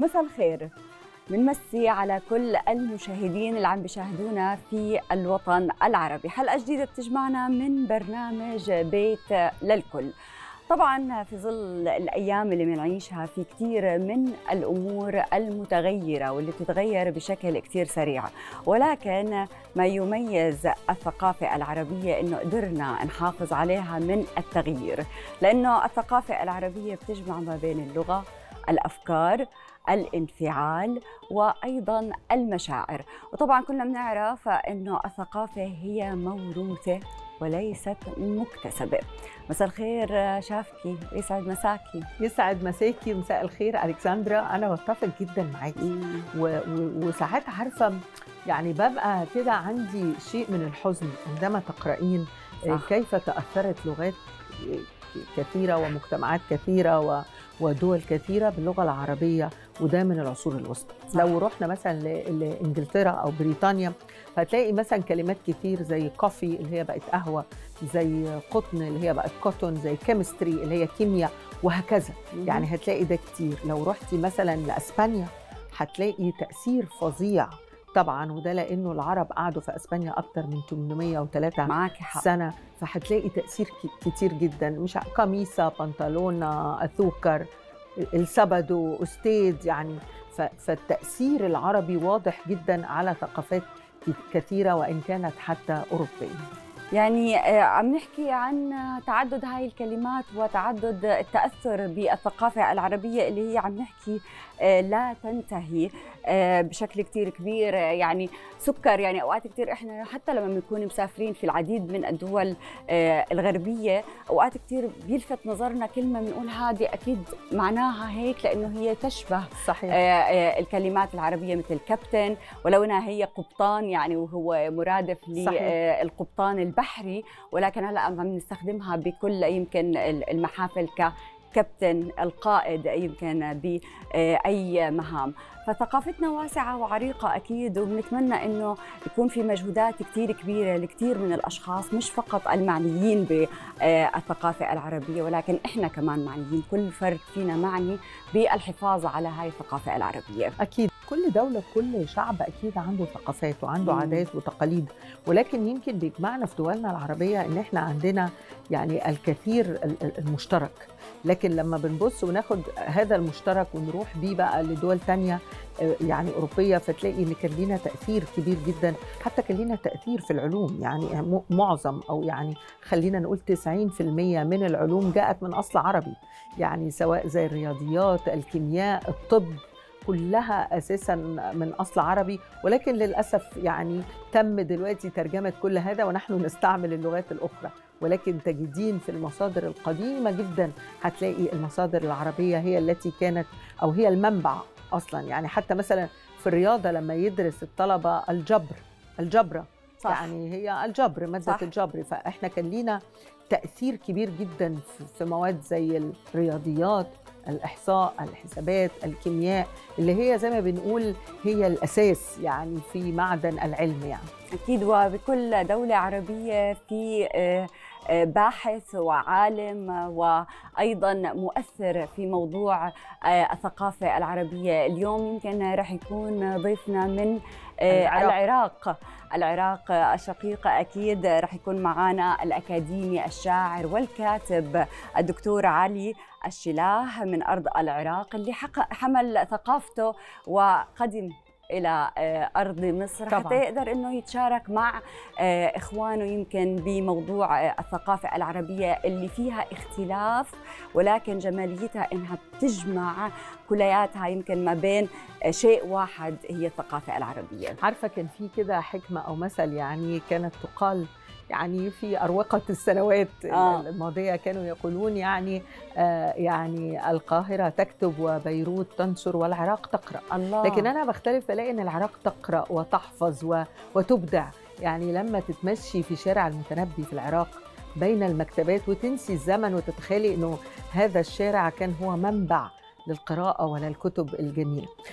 مساء الخير. بنمسي على كل المشاهدين اللي عم بيشاهدونا في الوطن العربي. حلقة جديدة بتجمعنا من برنامج بيت للكل. طبعا في ظل الأيام اللي بنعيشها في كثير من الأمور المتغيرة واللي بتتغير بشكل كثير سريع، ولكن ما يميز الثقافة العربية إنه قدرنا نحافظ عليها من التغيير، لأنه الثقافة العربية بتجمع ما بين اللغة، الأفكار، الانفعال وأيضاً المشاعر. وطبعاً كلنا بنعرف أنه الثقافة هي موروثة وليست مكتسبة. مساء الخير شافكي، يسعد مساكي. يسعد مساكي ومساء الخير ألكسندرا. أنا بتفق جدا معاكي وساعات عارفة يعني ببقى كده عندي شيء من الحزن عندما تقرأين كيف تأثرت لغات كثيرة ومجتمعات كثيرة ودول كثيرة باللغة العربية، وده من العصور الوسطى. لو رحنا مثلا لإنجلترا أو بريطانيا هتلاقي مثلا كلمات كثير زي كوفي اللي هي بقت قهوة، زي قطن اللي هي بقت كوتون، زي كيمستري اللي هي كيمياء، وهكذا. يعني هتلاقي ده كتير. لو رحتي مثلا لأسبانيا هتلاقي تأثير فظيع طبعا، وده لأنه العرب قعدوا في أسبانيا أكتر من 803 سنة، فهتلاقي تأثير كتير جدا. مش قميصة، بنطلونة، أثوكر، السبدو، أستيد، يعني فالتأثير العربي واضح جدا على ثقافات كثيرة وإن كانت حتى أوروبية. يعني عم نحكي عن تعدد هاي الكلمات وتعدد التأثر بالثقافة العربية اللي هي عم نحكي لا تنتهي بشكل كتير كبير. يعني سكر، يعني أوقات كتير إحنا حتى لما بنكون مسافرين في العديد من الدول الغربية أوقات كتير بيلفت نظرنا كلمة بنقول هذه أكيد معناها هيك، لأنه هي تشبه صحيح. الكلمات العربية مثل كابتن، ولو أنها هي قبطان يعني وهو مرادف للقبطان البحري، ولكن هلا عم نستخدمها بكل يمكن المحافل كابتن القائد يمكن بأي مهام. فثقافتنا واسعة وعريقة أكيد، وبنتمنى أنه يكون في مجهودات كتير كبيرة لكتير من الأشخاص، مش فقط المعنيين بالثقافة العربية ولكن إحنا كمان معنيين، كل فرد فينا معني بالحفاظ على هاي الثقافة العربية. أكيد كل دولة كل شعب أكيد عنده ثقافات وعنده عادات وتقاليد، ولكن يمكن بيجمعنا في دولنا العربية إن إحنا عندنا يعني الكثير المشترك. لكن لما بنبص وناخد هذا المشترك ونروح بيه بقى لدول تانية يعني أوروبية، فتلاقي إن كان لنا تأثير كبير جدا. حتى كان لنا تأثير في العلوم، يعني معظم أو يعني خلينا نقول 90% من العلوم جاءت من أصل عربي، يعني سواء زي الرياضيات، الكيمياء، الطب، كلها أساساً من أصل عربي. ولكن للأسف يعني تم دلوقتي ترجمة كل هذا ونحن نستعمل اللغات الأخرى، ولكن تجدين في المصادر القديمة جدا هتلاقي المصادر العربية هي التي كانت أو هي المنبع أصلاً. يعني حتى مثلا في الرياضة لما يدرس الطلبة الجبر صح. يعني هي الجبر، مادة صح. الجبر. فإحنا كان لينا تأثير كبير جدا في مواد زي الرياضيات، الإحصاء، الحسابات، الكيمياء، اللي هي زي ما بنقول هي الأساس يعني في معدن العلم. يعني أكيد. وبكل دولة عربية في باحث وعالم وأيضا مؤثر في موضوع الثقافة العربية. اليوم يمكن رح يكون ضيفنا من العراق الشقيقة. أكيد رح يكون معنا الأكاديمي الشاعر والكاتب الدكتور علي الشلاه من أرض العراق، اللي حمل ثقافته وقدم إلى أرض مصر طبعاً، حتى يقدر أنه يتشارك مع إخوانه يمكن بموضوع الثقافة العربية اللي فيها اختلاف، ولكن جماليتها أنها بتجمع كلياتها يمكن ما بين شيء واحد هي الثقافة العربية. عارفة كان في كده حكمة أو مثل يعني كانت تقال يعني في أروقة السنوات الماضية، كانوا يقولون يعني يعني القاهرة تكتب وبيروت تنشر والعراق تقرأ. الله. لكن أنا بختلف، بلاقي أن العراق تقرأ وتحفظ وتبدع. يعني لما تتمشي في شارع المتنبي في العراق بين المكتبات وتنسي الزمن وتتخيلي أنه هذا الشارع كان هو منبع للقراءة وللكتب الجميلة.